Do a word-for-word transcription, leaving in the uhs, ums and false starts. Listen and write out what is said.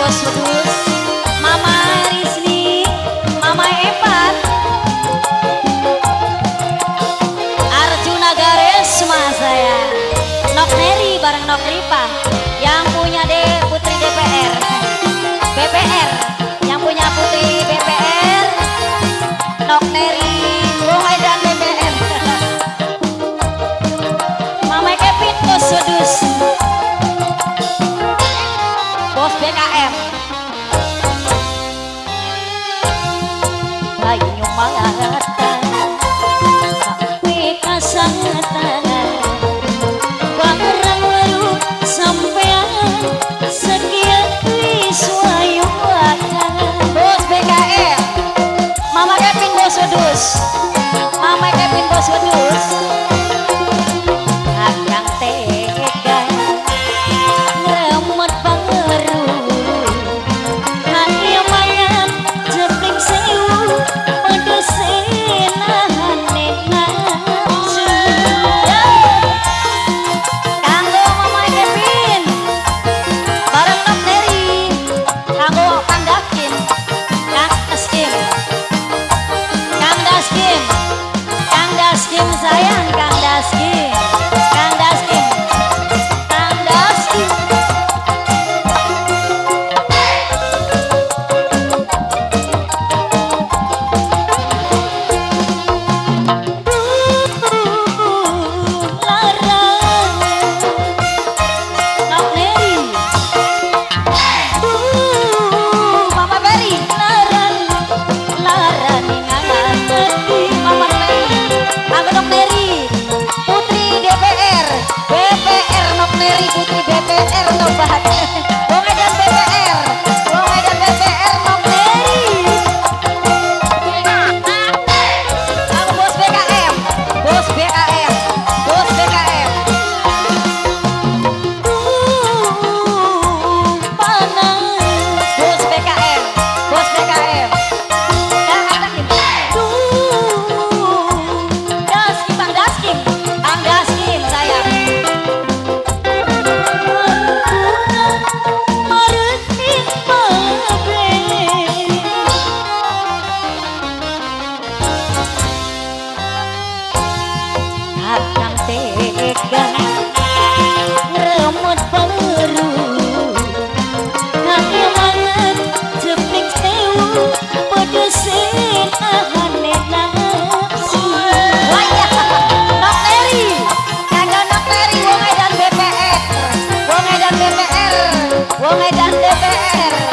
Bos Wedus, Mama Rizni, Mama Epat, Arjuna Garesma saya, Nok Neri bareng Nok Ripa, yang punya D Putri D P R, B P R, yang punya Putri B P R, Nok Neri, Bung Edan B P R, Mama Kevin Bos Wedus, Bos B K M, Bayu Mangatan, sampai kasangatan, barang baru sampean sekian wiswayu wacan. Bos B K M, Mama Kevin Bos Wedus, Mama Kevin Bos Wedus, Akang tega ngeremet pangeru, hati mangan jepling sewu, pedesin ahane nafsu. Kanggo Mama Kevin bareng Nok Neri, kanggo Kang Dakin, Kang Daskim, Kang Daskim, Kang Daskim sayang, Kang Daskim, Kang Daskim, Kang Daskim. Larang Nok Neri, Mama Beri, larang larang ngangateti Mama Beri, aku Nok Neri, Putri D P R, B P R Nok Neri, Putri B P R tobat, Bung Edan B P R, Bung Edan B P R Nok Neri, aku Bos B K M, Bos B K M, Bos B K M. Panas Bos B K M, Bos B K M. Daskim, Bang Daskim, Bang Daskim sayang. Maretin mabe, Akang tega ngeremut pangeru, hati mangan jepling sewu, pedesin ahane nafsu. Wayah Nok Neri, kanggo Nok Neri, Wong Edan B P R, Wong Edan B P R, Wong Edan B P R.